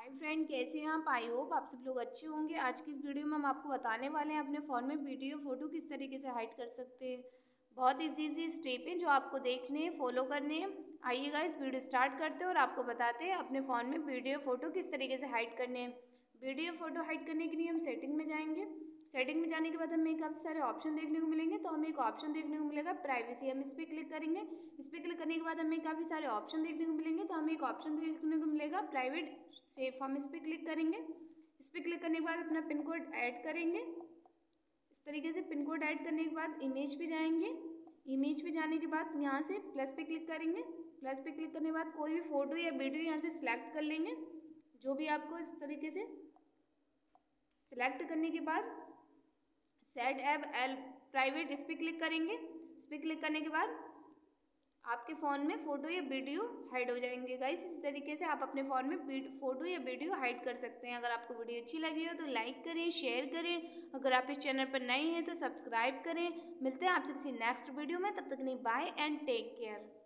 Friend, कैसे हैं आप? आई होप आप सब लोग अच्छे होंगे। आज की इस वीडियो में हम आपको बताने वाले हैं अपने फ़ोन में वीडियो फ़ोटो किस तरीके से हाइड कर सकते हैं। बहुत इजी स्टेप हैं जो आपको देखने हैं, फॉलो करने हैं। आइए गाइस, वीडियो स्टार्ट करते हैं और आपको बताते हैं अपने फ़ोन में वीडियो फ़ोटो किस तरीके से हाइड करने हैं। वीडियो फ़ोटो हाइड करने के लिए हम सेटिंग में जाएंगे। सेटिंग में जाने के बाद हमें काफ़ी सारे ऑप्शन देखने को मिलेंगे। तो हमें एक ऑप्शन देखने को मिलेगा प्राइवेसी, हम इस पर क्लिक करेंगे। इस पर क्लिक करने के बाद हमें काफ़ी सारे ऑप्शन देखने को मिलेंगे। तो हमें एक ऑप्शन देखने को मिलेगा प्राइवेट सेफ, हम इस पर क्लिक करेंगे। इस पर क्लिक करने के बाद अपना पिन कोड ऐड करेंगे। इस तरीके से पिन कोड ऐड करने के बाद इमेज पे जाएंगे। इमेज पे जाने के बाद यहाँ से प्लस पे क्लिक करेंगे। प्लस पे क्लिक करने के बाद कोई भी फ़ोटो या वीडियो यहाँ से सिलेक्ट कर लेंगे, जो भी आपको इस तरीके से सिलेक्ट करने के बाद सेट ऐप एल प्राइवेट, इस पर क्लिक करेंगे। इस पर क्लिक करने के बाद आपके फ़ोन में फ़ोटो या वीडियो हाइड हो जाएंगे। गाइस, इस तरीके से आप अपने फ़ोन में फ़ोटो या वीडियो हाइड कर सकते हैं। अगर आपको वीडियो अच्छी लगी हो तो लाइक करें, शेयर करें। अगर आप इस चैनल पर नए हैं तो सब्सक्राइब करें। मिलते हैं आपसे किसी नेक्स्ट वीडियो में, तब तक नहीं, बाय एंड टेक केयर।